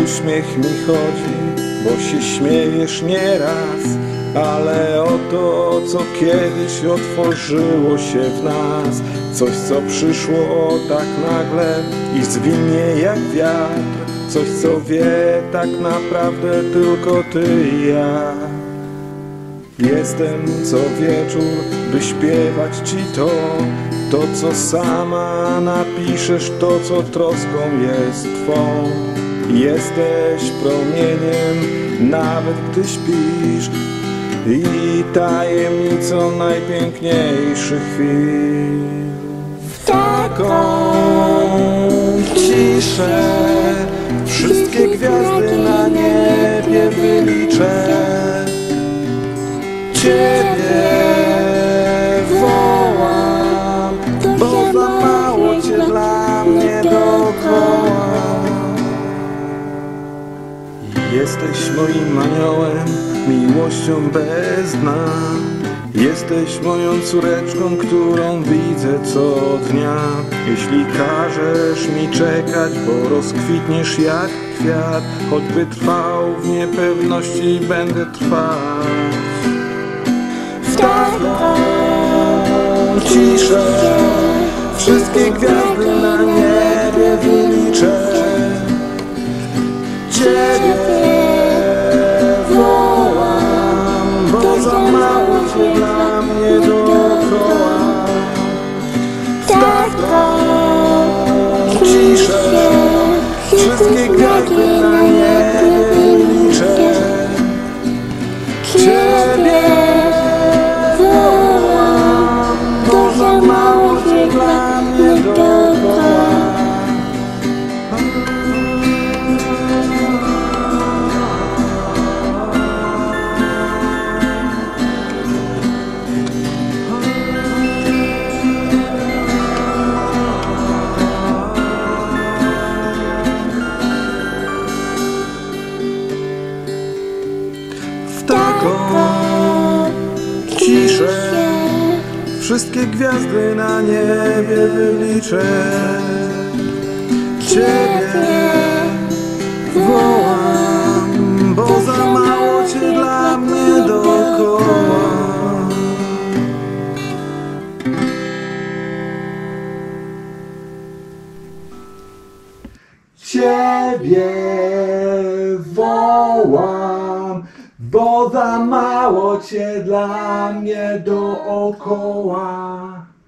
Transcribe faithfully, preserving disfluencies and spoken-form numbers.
uśmiech mi chodzi, bo się śmiejesz nieraz, ale o to, co kiedyś otworzyło się w nas, coś, co przyszło tak nagle i zwinie jak wiatr, coś, co wie tak naprawdę tylko ty i ja. Jestem co wieczór, by śpiewać ci to, to co sama napiszesz, to co troską jest twą. Jesteś promieniem, nawet gdy śpisz, i tajemnicą najpiękniejszych chwil. W taką ciszę wszystkie gwiazdy na niebie wyliczę. Ciebie wołam, bo za mało cię dla mnie dookoła. Jesteś moim aniołem, miłością bez dna. Jesteś moją córeczką, którą widzę co dnia. Jeśli każesz mi czekać, bo rozkwitniesz jak kwiat, choćby trwał w niepewności, będę trwać. W taką ciszę wszystkie gwiazdy na niebie wyliczę. Ciebie wołam, bo za mało cię dla mnie dookoła. W taką ciszę wszystkie gwiazdy na niebie wyliczę. Ciebie wołam, bo za mało cię dla mnie dookoła. W taką ciszę wszystkie gwiazdy na niebie wyliczę. Ciebie wołam, bo za mało cię dla mnie dookoła. Ciebie wołam, bo za mało cię dla mnie dookoła.